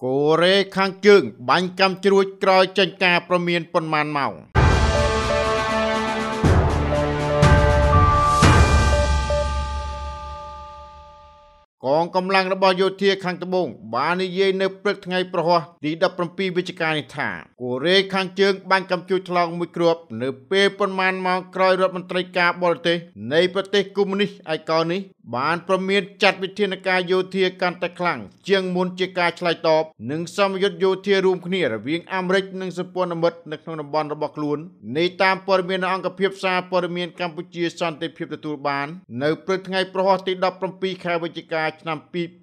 កូរ៉េខាងជើងបាញ់កាំជ្រួចក្រោយចេញការប្រមានប៉ុន្មានម៉ោងកងកម្លាំងរបស់យោធាខាងត្បូងបាននិយាយនៅព្រឹកថ្ងៃប្រហ័សទី17វិច្ឆិកានេះថាកូរ៉េខាងជើងបាញ់កាំជ្រួចថ្លង់មួយគ្រាប់នៅពេលប៉ុន្មានម៉ោងក្រោយរដ្ឋមន្ត្រីការបរទេសនៃប្រទេសកុម្មុយនីសឯកោនេះបានប្រមានចាត់វិធានការយោធាកាន់តែខ្លាំងជាងមុនជាការឆ្លើយតបនិងសម្ពយុទ្ធយោធារួមគ្នារវាងអាមេរិកនិងសម្ព័ន្ធមិត្តនៅក្នុងតំបន់របស់ខ្លួននៃតាមព័ត៌មានអង្គភាពសារព័ត៌មានកម្ពុជាសន្តិភាពទទួលបាននៅព្រឹកថ្ងៃប្រហ័សទី17ខែវិច្ឆិកាឆ្នាំ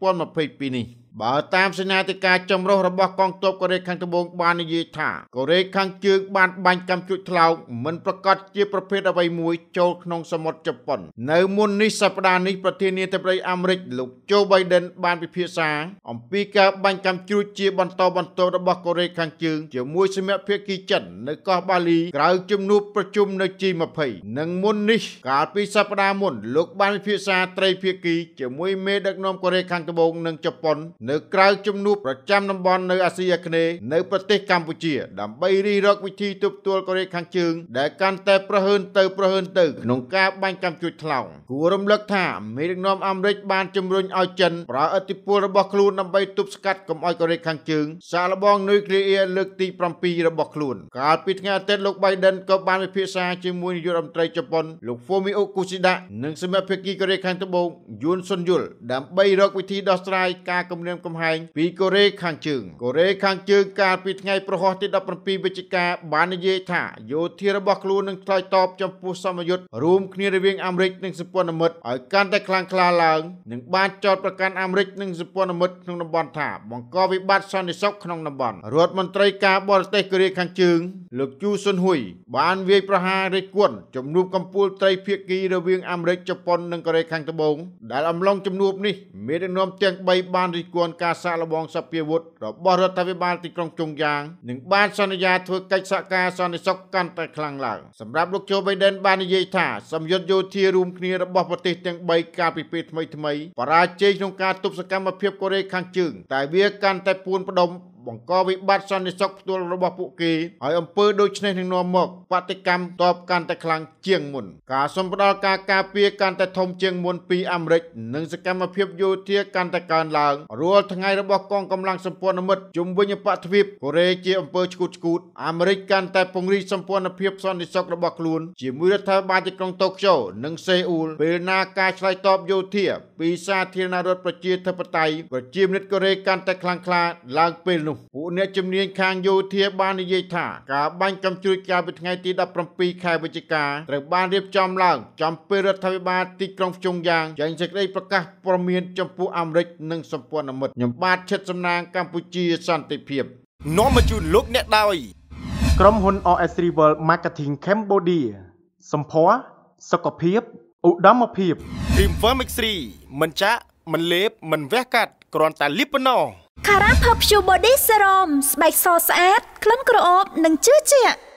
2022នេះបើតាមសេនាធិការចម្រុះរបស់កងទ័ពកូរ៉េខាងត្បូងបាននិយាយថាកូរ៉េខាងជើងបានបាញ់កាំជ្រួចថ្លោមមិនប្រកាសជាប្រភេទអ្វីមួយចូលក្នុងសមុទ្រជប៉ុននៅមុននេះសប្តាហ៍នេះប្រធានាធិបតីអាមេរិកលោកโจ Biden បានពិភាក្សាអំពីការបាញ់កាំជ្រួចជាបន្តបន្ទាប់របស់កូរ៉េខាងជើងជាមួយសមាភាគីចិននៅកោះបាលីក្រៅជំនួបប្រជុំនៅ G20 និងមុននេះកាលពីសប្តាហ៍មុនលោកបានពិភាក្សាត្រីភាគីជាមួយមេដឹកនាំកូរ៉េខាងត្បូងនិងជប៉ុននៅក្រៅជំនួបប្រចាំតំបន់នៅអាស៊ីអាគ្នេយ៍នៅប្រទេសកម្ពុជាដើម្បីរិះរកវិធីទប់ទល់កូរ៉េខាងជើងដែលកាន់តែប្រហើនទៅក្នុងការបាញ់កាំជ្រួចថ្លោមគួររំលឹកថាមេដឹកនាំអាមេរិកបានជំរុញឲ្យចិនប្រើឥទ្ធិពលរបស់ខ្លួនដើម្បីទប់ស្កាត់កុំឲ្យកូរ៉េខាងជើងសាកល្បងនុយក្លេអ៊ែរលើកទី7របស់ខ្លួនកាលពីថ្ងៃអាទិត្យលោក Biden ក៏បានពិភាក្សាជាមួយនាយករដ្ឋមន្ត្រីជប៉ុនលោក Fumio Kishida និងសមាភាគីកូរ៉េខាងត្បូង Yoon Suk Yeol ដើម្បីរកវិធីដោះស្រាយការគំរាមកំហែងពីកូរ៉េខាងជើងកាលពីថ្ងៃប្រហ័សទី17វិច្ឆិកាបាននិយាយថាយោធារបស់ខ្លួននឹងឆ្លើយតបចំពោះសម្ពយុទ្ធរួមគ្នារវាងអាមេរិកនិងសម្ព័ន្ធមិត្តឲ្យកាន់តែខ្លាំងក្លាឡើងនិងបានចោទប្រកាន់អាមេរិកនិងសម្ព័ន្ធមិត្តក្នុងតំបន់ថាបង្កវិបត្តិសន្តិសុខក្នុងតំបន់រដ្ឋមន្ត្រីការបរទេសកូរ៉េខាងជើងលោកជូស៊ុនហ៊ុយបានវាយប្រហាររិះគន់ជំនួបកំពូលត្រីភាគីរវាងអាមេរិកជប៉ុននិងកូរ៉េខាងត្បូងដែលអំឡុងជំនួបនេះមេដឹកនាំទាំង3បានរិះគន់ការសាកល្បងសភាវុធរបស់រដ្ឋាភិបាលទីក្រុងចុងយ៉ាងនិងបានសន្យាធ្វើកិច្ចសហការសន្តិសុខកាន់តែខ្លាំងឡើងសម្រាប់លោកโจ Biden បាននិយាយថាសម្ពយុទ្ធយោធារួមគ្នារបស់ប្រទេសទាំង3កាលពីពេលថ្មីបរាជ័យក្នុងការទប់សកម្មភាពកូរ៉េខាងជើងតែវាកាន់តែពួនផ្ដុំបង្កវិបត្តិសន្តិសុខផ្ទាល់របស់ពួកគេហើយអំពើដូចនេះនឹងនាំមកបាតុកម្មតបកាន់តែខ្លាំងជាងមុនការសំផ្ដាល់ការការពារកាន់តែធំជាងមុនពីអាមេរិកនិងសកម្មភាពយោធាកាន់តែកើនឡើងរាល់ថ្ងៃរបស់កងកម្លាំងសម្ព័ន្ធមិត្តជុំវិញអបទ្វីបកូរ៉េជាអំពើឆ្កួតអាមេរិកកាន់តែពង្រីកសម្ព័ន្ធភាពសន្តិសុខរបស់ខ្លួនជាមួយរដ្ឋាភិបាលទីក្រុងតូក្យូនិងសេអ៊ូលពេលណាការឆ្លើយតបយោធាពីសាធារណរដ្ឋប្រជាធិបតេយ្យប្រជាមានិតកូរ៉េកាន់តែខ្លាំងក្លាឡើងពេលនោះពួកអ្នកជំនាញខាងយោធាបាននិយាយថាការបាញ់កាំជ្រួចកាលពីថ្ងៃទី17ខែវិច្ឆិកាត្រូវបានរៀបចំឡើងចំពេលរដ្ឋាភិបាលទីក្រុងភ្យុងយ៉ាងចេញសេចក្តីប្រកាសព្រមានចំពោះអាមេរិកនិងសម្ព័ន្ធមិត្តខ្ញុំបាទឈិតសំណាងកម្ពុជាសន្តិភាពនាំមកជូនលោកអ្នកដោយក្រុមហ៊ុន RS Rival Marketing Cambodia សម្ផស្សសុខភាពឧត្តមភាព Cream Vermix3 មិនចាក់មិនលេបមិនវះកាត់គ្រាន់តែលាបប៉ុណ្ណោះ Cara Perfume Body Serum ស្បែកសស្អាតក្លិនក្រអូបនិងជឿជាក់